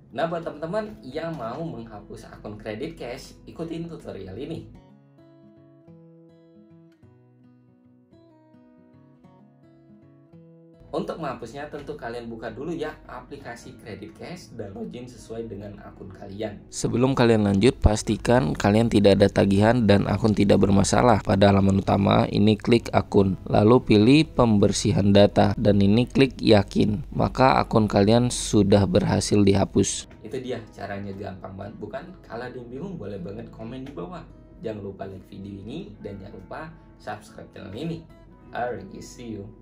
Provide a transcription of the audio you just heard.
Nah, buat teman-teman yang mau menghapus akun Credit Cash, ikutin tutorial ini. Untuk menghapusnya tentu kalian buka dulu ya aplikasi Credit Cash dan login sesuai dengan akun kalian. Sebelum kalian lanjut, pastikan kalian tidak ada tagihan dan akun tidak bermasalah. Pada halaman utama, ini klik akun, lalu pilih pembersihan data dan ini klik yakin. Maka akun kalian sudah berhasil dihapus. Itu dia caranya, gampang banget bukan? Kalau ada yang bingung boleh banget komen di bawah. Jangan lupa like video ini dan jangan lupa subscribe channel ini. Alright, see you.